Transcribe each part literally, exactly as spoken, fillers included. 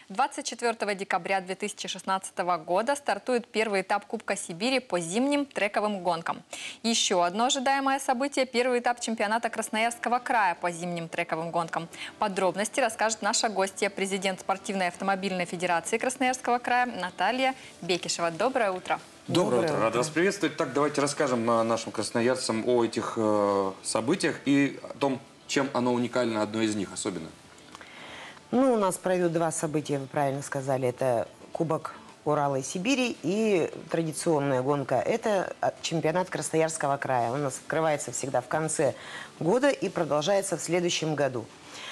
двадцать четвёртого декабря две тысячи шестнадцатого года стартует первый этап Кубка Сибири по зимним трековым гонкам. Еще одно ожидаемое событие – первый этап чемпионата Красноярского края по зимним трековым гонкам. Подробности расскажет наша гостья, президент спортивной автомобильной федерации Красноярского края Наталья Бекишева. Доброе утро. Доброе, Доброе утро. Рада вас приветствовать. Так, давайте расскажем нашим красноярцам о этих э, событиях и о том, чем оно уникально, одно из них особенно. Ну, у нас пройдут два события, вы правильно сказали. Это Кубок Урала и Сибири и традиционная гонка. Это чемпионат Красноярского края. У нас открывается всегда в конце года и продолжается в следующем году.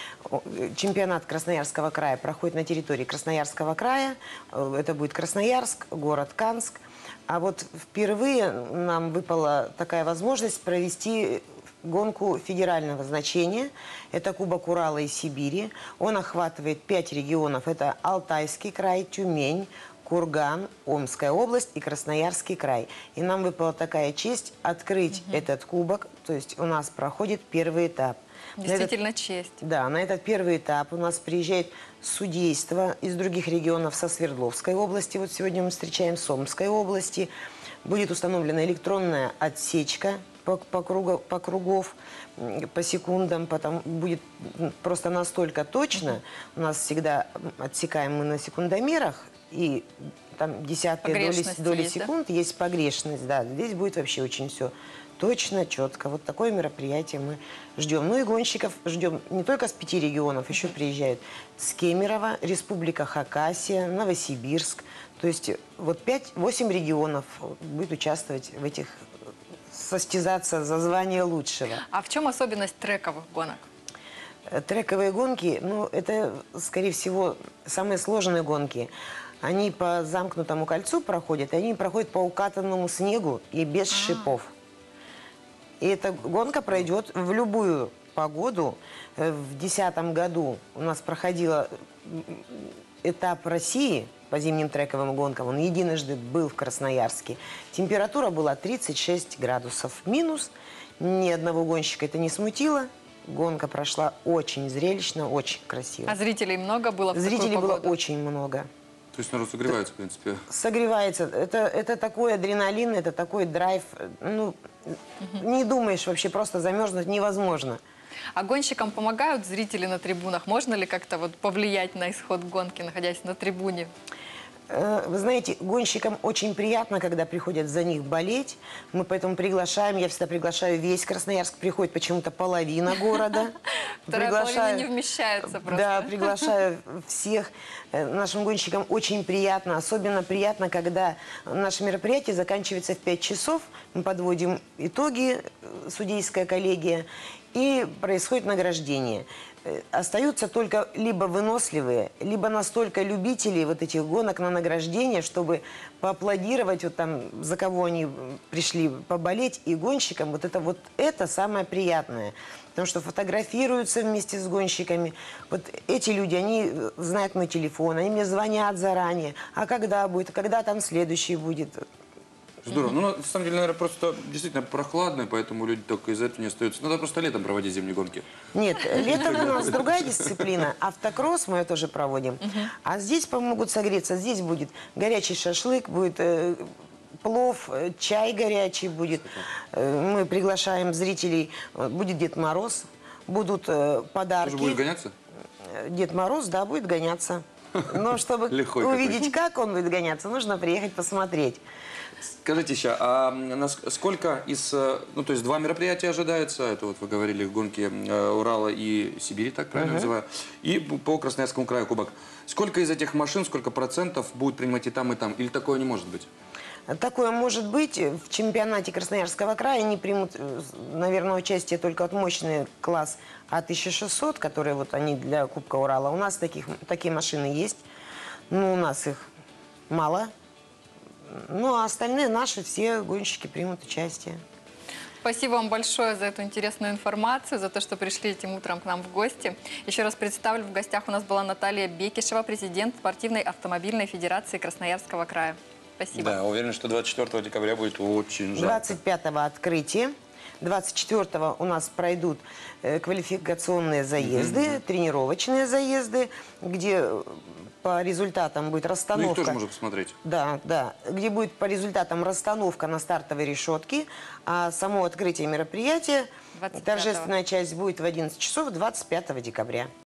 Чемпионат Красноярского края проходит на территории Красноярского края. Это будет Красноярск, город Канск. А вот впервые нам выпала такая возможность провести гонку федерального значения. Это Кубок Урала и Сибири. Он охватывает пять регионов. Это Алтайский край, Тюмень, Курган, Омская область и Красноярский край. И нам выпала такая честь открыть угу. этот кубок. То есть у нас проходит первый этап. Действительно этот, честь. Да, на этот первый этап у нас приезжает судейство из других регионов со Свердловской области. Вот сегодня мы встречаем с Омской области. Будет установлена электронная отсечка по, по, кругу, по кругов, по секундам. Потом будет просто настолько точно. У нас всегда отсекаем мы на секундомерах. И там десятые доли, доли есть, секунд да? есть погрешность. Да, здесь будет вообще очень все точно, четко. Вот такое мероприятие мы ждем. Ну и гонщиков ждем не только с пяти регионов, еще приезжают с Кемерово, Республика Хакасия, Новосибирск. То есть вот пять-восемь регионов будет участвовать в этих, состязаться за звание лучшего. А в чем особенность трековых гонок? Трековые гонки, ну это, скорее всего, самые сложные гонки. Они по замкнутому кольцу проходят, и они проходят по укатанному снегу и без А-а-а. шипов. И эта гонка пройдет в любую погоду. В две тысячи десятом году у нас проходил этап России по зимним трековым гонкам. Он единожды был в Красноярске. Температура была тридцать шесть градусов минус. Ни одного гонщика это не смутило. Гонка прошла очень зрелищно, очень красиво. А зрителей много было в Зрителей такую было погоду? очень много. То есть народ согревается, в принципе? Согревается. Это, это такой адреналин, это такой драйв. Ну, угу. не думаешь вообще, просто замерзнуть невозможно. А гонщикам помогают зрители на трибунах? Можно ли как-то вот повлиять на исход гонки, находясь на трибуне? Вы знаете, гонщикам очень приятно, когда приходят за них болеть. Мы поэтому приглашаем, я всегда приглашаю весь Красноярск, приходит почему-то половина города. Вторая половина не вмещается просто. Да, приглашаю всех. Нашим гонщикам очень приятно, особенно приятно, когда наше мероприятие заканчивается в пять часов. Мы подводим итоги, судейская коллегия, и происходит награждение. Остаются только либо выносливые, либо настолько любители вот этих гонок на награждение, чтобы поаплодировать, вот там, за кого они пришли поболеть, и гонщикам вот это вот это самое приятное. Потому что фотографируются вместе с гонщиками. Вот эти люди, они знают мой телефон, они мне звонят заранее. А когда будет, а когда там следующий будет. Здорово. Ну, на самом деле, наверное, просто действительно прохладно, поэтому люди только из-за этого не остаются. Надо просто летом проводить зимние гонки. Нет, летом у нас другая дисциплина. Автокросс мы тоже проводим. А здесь помогут согреться. Здесь будет горячий шашлык, будет э, плов, чай горячий будет. Мы приглашаем зрителей. Будет Дед Мороз, будут э, подарки. Тоже будет гоняться? Дед Мороз, да, будет гоняться. Но чтобы увидеть, как он будет гоняться, нужно приехать посмотреть. Скажите еще, а сколько из, ну то есть два мероприятия ожидается, это вот вы говорили, гонки Урала и Сибири, так правильно uh-huh. называю, и по Красноярскому краю кубок. Сколько из этих машин, сколько процентов будут принимать и там, и там, или такое не может быть? Такое может быть. В чемпионате Красноярского края они примут, наверное, участие только от мощный класс А тысяча шестьсот, которые вот они для Кубка Урала. У нас таких, такие машины есть, но у нас их мало. Ну, а остальные наши все гонщики примут участие. Спасибо вам большое за эту интересную информацию, за то, что пришли этим утром к нам в гости. Еще раз представлю, в гостях у нас была Наталья Бекишева, президент спортивной автомобильной федерации Красноярского края. Спасибо. Да, уверен, что двадцать четвёртого декабря будет очень жарко. двадцать пятого открытие. двадцать четвёртого у нас пройдут э, квалификационные заезды, тренировочные заезды, где э, по результатам будет Ну, расстановка. их тоже можно посмотреть. Да, да. Где будет по результатам расстановка на стартовой решетке, а само открытие мероприятия, двадцать пятого. торжественная часть будет в одиннадцать часов двадцать пятого декабря.